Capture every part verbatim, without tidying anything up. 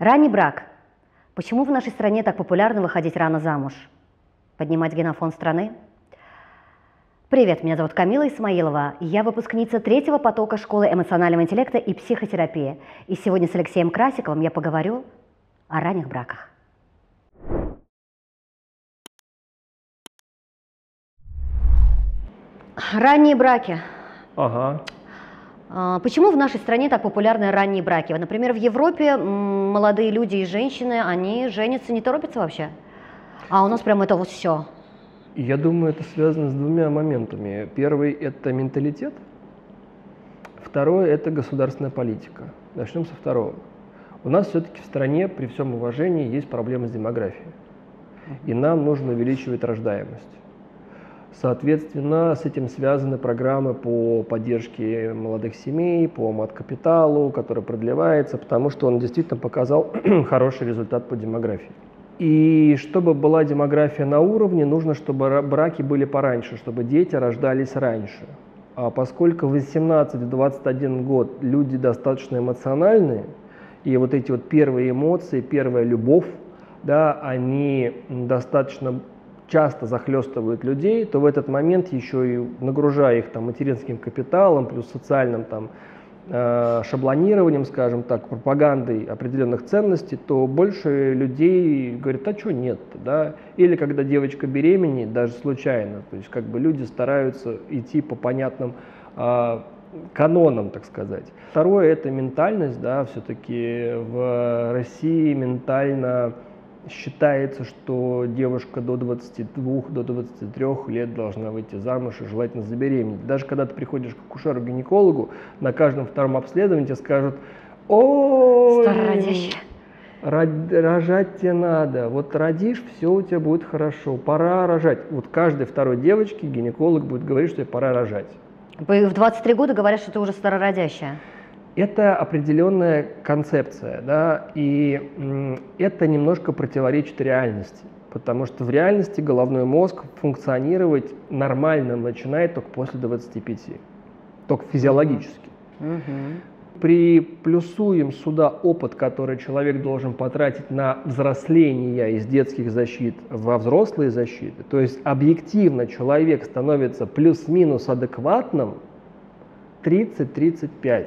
Ранний брак. Почему в нашей стране так популярно выходить рано замуж? Поднимать генофон страны? Привет, меня зовут Камила Исмаилова. Я выпускница третьего потока школы эмоционального интеллекта и психотерапии. И сегодня с Алексеем Красиковым я поговорю о ранних браках. Ранние браки. Ага. Почему в нашей стране так популярны ранние браки? Вот, например, в Европе молодые люди и женщины, они женятся, не торопятся вообще. А у нас прям это вот все. Я думаю, это связано с двумя моментами. Первый – это менталитет. Второй – это государственная политика. Начнем со второго. У нас все-таки в стране, при всем уважении, есть проблемы с демографией. И нам нужно увеличивать рождаемость. Соответственно, с этим связаны программы по поддержке молодых семей, по мат-капиталу, который продлевается, потому что он действительно показал хороший результат по демографии. И чтобы была демография на уровне, нужно, чтобы браки были пораньше, чтобы дети рождались раньше. А поскольку в восемнадцать-двадцать один год люди достаточно эмоциональные, и вот эти вот первые эмоции, первая любовь, да, они достаточно часто захлестывают людей, то в этот момент, еще и нагружая их там материнским капиталом, плюс социальным там э, шаблонированием, скажем так, пропагандой определенных ценностей, то больше людей говорят: а что нет-то, да? Или когда девочка беременеет, даже случайно, то есть как бы люди стараются идти по понятным э, канонам, так сказать. Второе – это ментальность, да, все-таки в России ментально считается, что девушка до двадцати двух, до двадцати трёх лет должна выйти замуж и желательно забеременеть. Даже когда ты приходишь к акушеру-гинекологу, на каждом втором обследовании тебе скажут: ой, рожать тебе надо, вот родишь, все у тебя будет хорошо, пора рожать. Вот каждой второй девочке гинеколог будет говорить, что ей пора рожать. В двадцать три года говорят, что ты уже старородящая. Это определенная концепция, да, и м, это немножко противоречит реальности, потому что в реальности головной мозг функционировать нормально начинает только после двадцати пяти, только физиологически. Угу. Приплюсуем сюда опыт, который человек должен потратить на взросление из детских защит во взрослые защиты, то есть объективно человек становится плюс-минус адекватным тридцать-тридцать пять.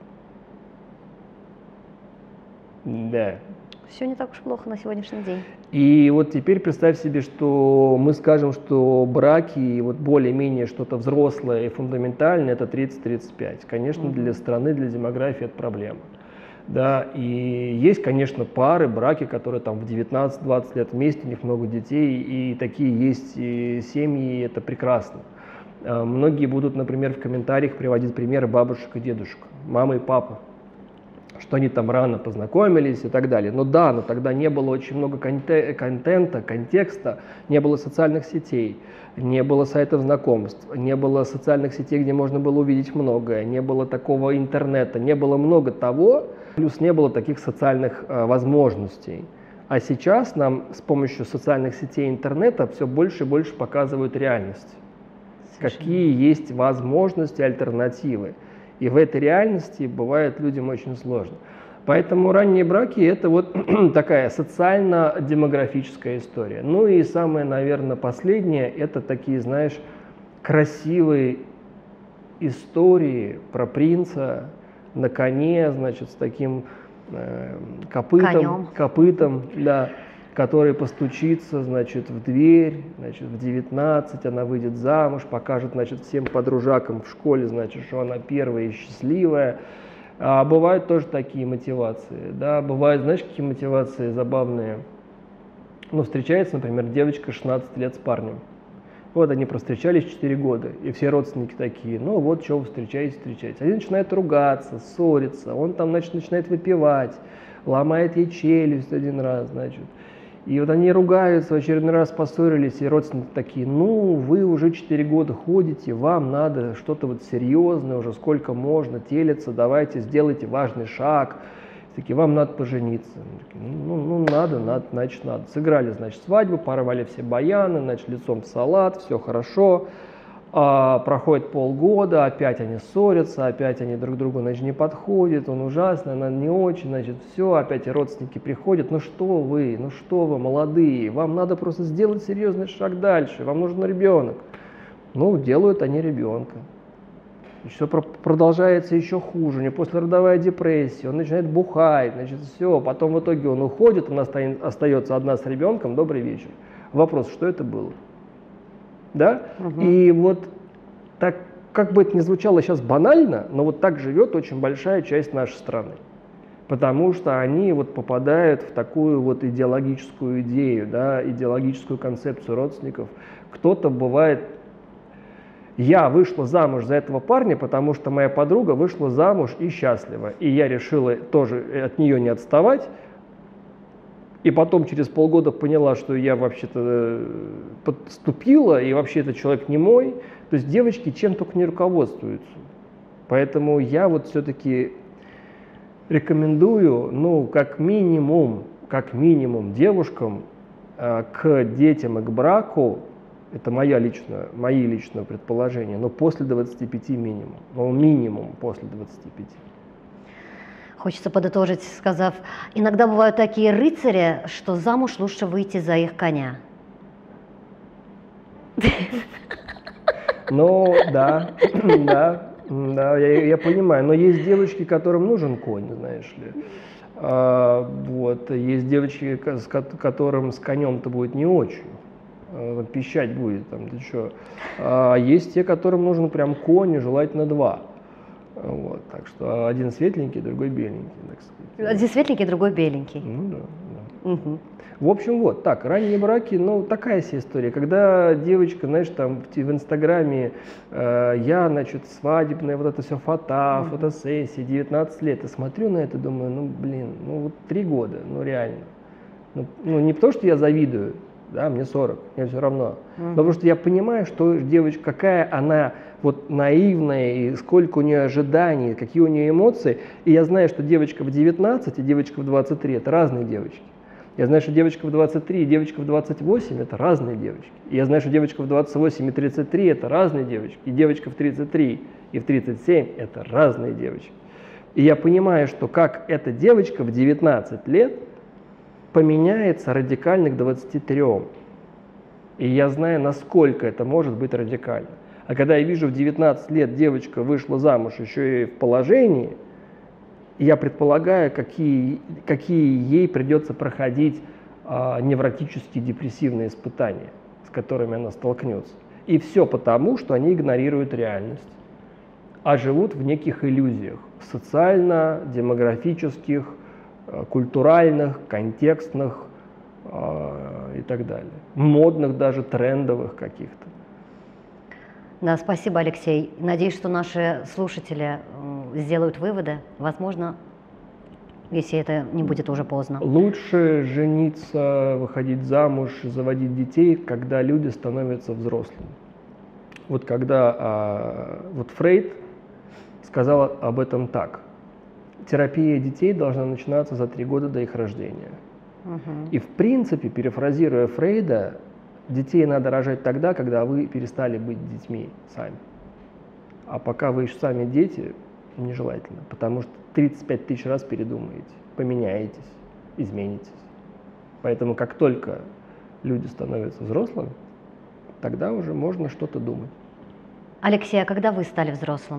Да. Все не так уж плохо на сегодняшний день. И вот теперь представь себе, что мы скажем, что браки, вот более-менее что-то взрослое и фундаментальное, это тридцать-тридцать пять. Конечно, mm-hmm. для страны, для демографии это проблема. Да, и есть, конечно, пары, браки, которые там в девятнадцать-двадцать лет вместе, у них много детей, и такие есть и семьи, и это прекрасно. Многие будут, например, в комментариях приводить примеры бабушек и дедушек, мамы и папы, что они там рано познакомились и так далее. Но да, но тогда не было очень много контента, контекста, не было социальных сетей, не было сайтов знакомств, не было социальных сетей, где можно было увидеть многое, не было такого интернета, не было много того, плюс не было таких социальных э, возможностей. А сейчас нам с помощью социальных сетей и интернета все больше и больше показывают реальность. Совершенно. Какие есть возможности, альтернативы. И в этой реальности бывает людям очень сложно. Поэтому ранние браки – это вот такая социально-демографическая история. Ну и самое, наверное, последнее – это такие, знаешь, красивые истории про принца на коне, значит, с таким э, копытом, копытом, да, который постучится, значит, в дверь, значит, в девятнадцать она выйдет замуж, покажет, значит, всем подружакам в школе, значит, что она первая и счастливая. А бывают тоже такие мотивации, да, бывают, знаешь, какие мотивации забавные. Ну, встречается, например, девочка шестнадцать лет с парнем. Вот они провстречались четыре года, и все родственники такие: ну вот, что вы встречаетесь, встречаетесь. Они начинают ругаться, ссориться, он там, значит, начинает выпивать, ломает ей челюсть один раз, значит. И вот они ругаются, в очередной раз поссорились, и родственники такие: ну, вы уже четыре года ходите, вам надо что-то вот серьезное, уже сколько можно, телиться, давайте, сделайте важный шаг. Такие: вам надо пожениться. Такие, ну, ну, надо, надо, значит, надо. Сыграли, значит, свадьбу, порвали все баяны, значит, лицом в салат, все хорошо. А, проходит полгода, опять они ссорятся, опять они друг другу, значит, не подходят, он ужасный, она не очень, значит, все, опять родственники приходят. Ну что вы, ну что вы, молодые, вам надо просто сделать серьезный шаг дальше, вам нужен ребенок. Ну, делают они ребенка. Все продолжается еще хуже, у него послеродовая депрессия, он начинает бухать, значит, все, потом в итоге он уходит, она остается одна с ребенком, добрый вечер. Вопрос, что это было? Да? Угу. И вот так, как бы это ни звучало сейчас банально, но вот так живет очень большая часть нашей страны. Потому что они вот попадают в такую вот идеологическую идею, да, идеологическую концепцию родственников. Кто-то бывает, я вышла замуж за этого парня, потому что моя подруга вышла замуж и счастлива. И я решила тоже от нее не отставать. И потом через полгода поняла, что я вообще-то подступила, и вообще этот человек не мой. То есть девочки чем только не руководствуются. Поэтому я вот все-таки рекомендую, ну, как минимум, как минимум девушкам э, к детям и к браку, это моя личная, мои личное предположение, но после двадцати пяти минимум, но минимум после двадцати пяти. Хочется подытожить, сказав, иногда бывают такие рыцари, что замуж лучше выйти за их коня. Ну, да, да, да, я, я понимаю, но есть девочки, которым нужен конь, знаешь ли. А, вот, есть девочки, с которым с конем-то будет не очень, а, пищать будет, там, ты что. А есть те, которым нужен прям конь, и желательно два. Вот, так что один светленький, другой беленький, так сказать. Один светленький, другой беленький. Ну да, да. Угу. В общем, вот так, ранние браки, ну, такая себе история. Когда девочка, знаешь, там в, в Инстаграме, э, я, значит, свадебная, вот это все фото, угу. фотосессия, девятнадцать лет, и смотрю на это, думаю, ну, блин, ну, вот три года, ну, реально. Ну, ну не потому, что я завидую, да, мне сорок, мне все равно, угу. но потому что я понимаю, что девочка, какая она вот наивная, и сколько у нее ожиданий, какие у нее эмоции, и я знаю, что девочка в девятнадцать и девочка в двадцать три – это разные девочки. Я знаю, что девочка в двадцать три и девочка в двадцать восемь – это разные девочки. И я знаю, что девочка в двадцать восемь и тридцать три – это разные девочки. И девочка в тридцать три и в тридцать семь – это разные девочки. И я понимаю, что как эта девочка в девятнадцать лет поменяется радикально к двадцати трём. И я знаю, насколько это может быть радикально. А когда я вижу, в девятнадцать лет девочка вышла замуж еще и в положении, я предполагаю, какие, какие ей придется проходить а, невротические депрессивные испытания, с которыми она столкнется. И все потому, что они игнорируют реальность, а живут в неких иллюзиях социально, демографических, культуральных, контекстных а, и так далее. Модных даже, трендовых каких-то. Да, спасибо, Алексей. Надеюсь, что наши слушатели сделают выводы. Возможно, если это не будет уже поздно. Лучше жениться, выходить замуж, заводить детей, когда люди становятся взрослыми. Вот когда а, вот Фрейд сказал об этом так. Терапия детей должна начинаться за три года до их рождения. Угу. И в принципе, перефразируя Фрейда, детей надо рожать тогда, когда вы перестали быть детьми сами. А пока вы еще сами дети, нежелательно, потому что тридцать пять тысяч раз передумаете, поменяетесь, изменитесь. Поэтому как только люди становятся взрослыми, тогда уже можно что-то думать. Алексей, а когда вы стали взрослым?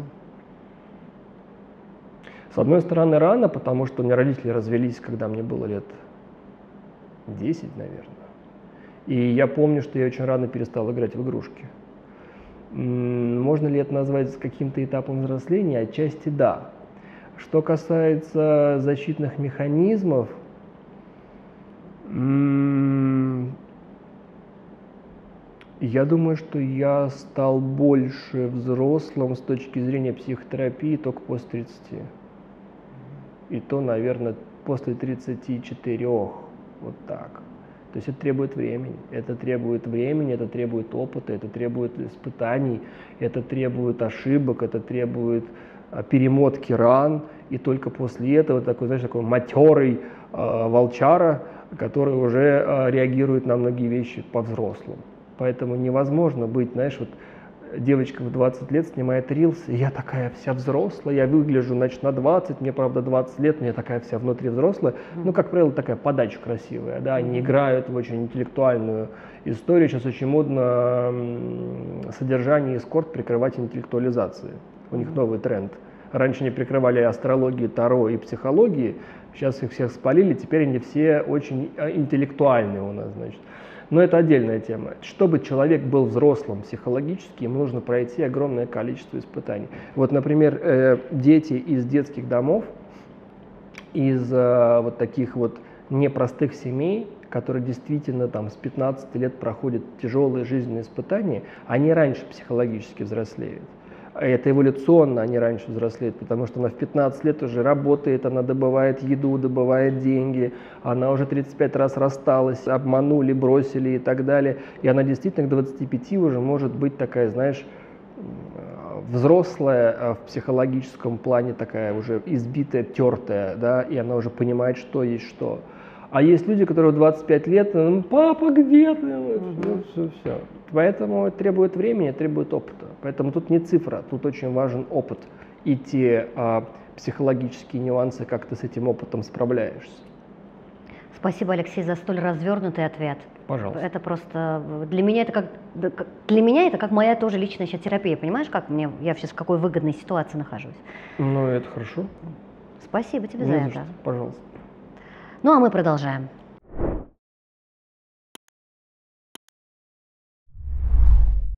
С одной стороны, рано, потому что у меня родители развелись, когда мне было лет десять, наверное. И я помню, что я очень рано перестал играть в игрушки. Можно ли это назвать каким-то этапом взросления? Отчасти да. Что касается защитных механизмов, я думаю, что я стал больше взрослым с точки зрения психотерапии только после тридцати. И то, наверное, после тридцати четырёх. Вот так. То есть это требует времени. Это требует времени, это требует опыта, это требует испытаний, это требует ошибок, это требует а, перемотки ран. И только после этого такой, знаешь, такой матерый а, волчара, который уже а, реагирует на многие вещи по-взрослому. Поэтому невозможно быть, знаешь, вот девочка в двадцать лет снимает рилс, и я такая вся взрослая, я выгляжу, значит, на двадцать, мне, правда, двадцать лет, но я такая вся внутри взрослая. Ну, как правило, такая подача красивая, да, они играют в очень интеллектуальную историю. Сейчас очень модно содержание и эскорт прикрывать интеллектуализацией. У них новый тренд. Раньше они прикрывали астрологией, таро и психологией, сейчас их всех спалили, теперь они все очень интеллектуальные у нас, значит. Но это отдельная тема. Чтобы человек был взрослым психологически, ему нужно пройти огромное количество испытаний. Вот, например, э, дети из детских домов, из э, вот таких вот непростых семей, которые действительно там с пятнадцати лет проходят тяжелые жизненные испытания, они раньше психологически взрослеют. Это эволюционно они раньше взрослеют, потому что она в пятнадцать лет уже работает, она добывает еду, добывает деньги, она уже тридцать пять раз рассталась, обманули, бросили и так далее. И она действительно к двадцати пяти уже может быть такая, знаешь, взрослая в психологическом плане, такая уже избитая, тертая, да, и она уже понимает, что есть что. А есть люди, которые в двадцать пять лет, ну, папа, где ты? Ну, все, все. Поэтому это требует времени, требует опыта. Поэтому тут не цифра, тут очень важен опыт и те а, психологические нюансы, как ты с этим опытом справляешься. Спасибо, Алексей, за столь развернутый ответ. Пожалуйста. Это просто для меня это как для меня это как моя тоже личная сейчас терапия. Понимаешь, как мне я сейчас в какой выгодной ситуации нахожусь? Ну, это хорошо. Спасибо тебе Не за за это. что. Пожалуйста. Ну а мы продолжаем.